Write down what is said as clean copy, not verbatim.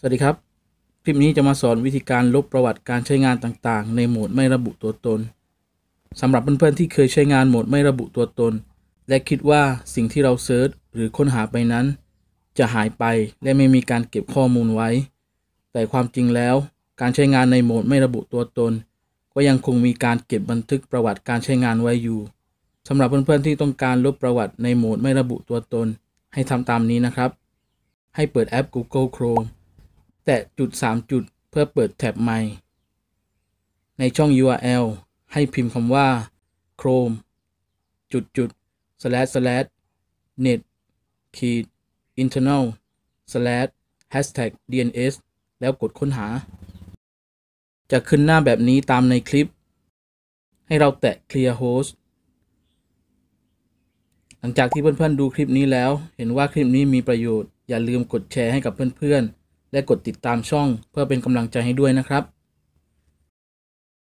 สวัสดีครับคลิปนี้จะมาสอนวิธีการลบประวัติการใช้งานต่างๆในโหมดไม่ระบุตัวตนสำหรับเพื่อนๆที่เคยใช้งานโหมดไม่ระบุตัวตนและคิดว่าสิ่งที่เราเซิร์ชหรือค้นหาไปนั้นจะหายไปและไม่มีการเก็บข้อมูลไว้แต่ความจริงแล้วการใช้งานในโหมดไม่ระบุตัวตนก็ยังคงมีการเก็บบันทึกประวัติการใช้งานไว้อยู่สำหรับเพื่อนๆที่ต้องการลบประวัติในโหมดไม่ระบุตัวตนให้ทำตามนี้นะครับให้เปิดแอป Google Chromeแตะจุด3จุดเพื่อเปิดแท็บใหม่ในช่อง URL ให้พิมพ์คำว่า chrome net internal #dns แล้วกดค้นหาจะขึ้นหน้าแบบนี้ตามในคลิปให้เราแตะ clear host หลังจากที่เพื่อนๆดูคลิปนี้แล้วเห็นว่าคลิปนี้มีประโยชน์อย่าลืมกดแชร์ให้กับเพื่อนๆและกดติดตามช่องเพื่อเป็นกำลังใจให้ด้วยนะครับ